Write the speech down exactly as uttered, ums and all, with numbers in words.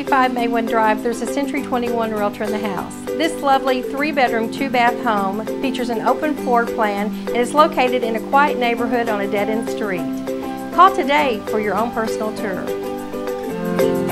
eighty-five Maywood Drive, there's a Century twenty-one realtor in the house. This lovely three-bedroom, two-bath home features an open floor plan and is located in a quiet neighborhood on a dead-end street. Call today for your own personal tour.